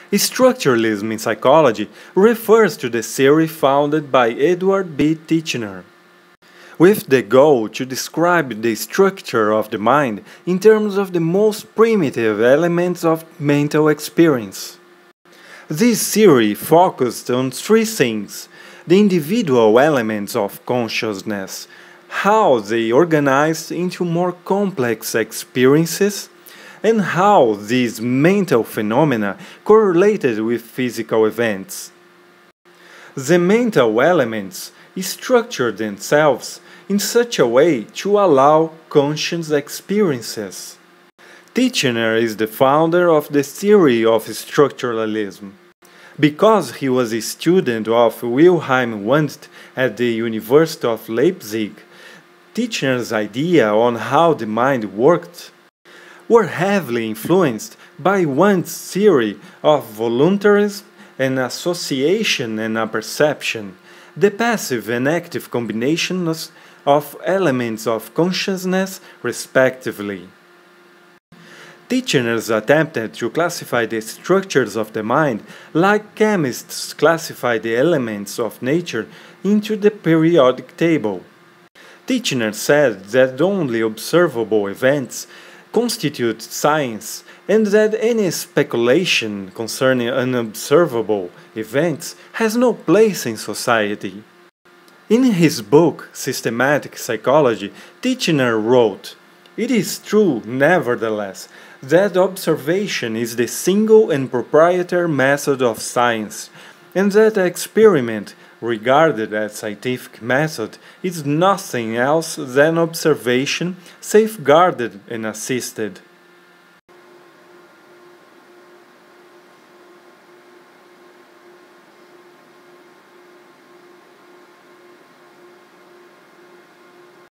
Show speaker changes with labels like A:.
A: Structuralism in psychology refers to the theory founded by Edward B. Titchener, with the goal to describe the structure of the mind in terms of the most primitive elements of mental experience. This theory focused on three things: the individual elements of consciousness, how they organize into more complex experiences, and how these mental phenomena correlated with physical events. The mental elements structure themselves in such a way to allow conscious experiences. Titchener is the founder of the theory of structuralism. Because he was a student of Wilhelm Wundt at the University of Leipzig, Titchener's idea on how the mind worked were heavily influenced by Wundt's theory of voluntarism and association and apperception, the passive and active combinations of elements of consciousness, respectively. Titchener attempted to classify the structures of the mind like chemists classify the elements of nature into the periodic table. Titchener said that only observable events constitute science and that any speculation concerning unobservable events has no place in society. In his book Systematic Psychology, Titchener wrote, "It is true, nevertheless, that observation is the single and proprietary method of science, and that experiment, regarded as scientific method, is nothing else than observation safeguarded and assisted.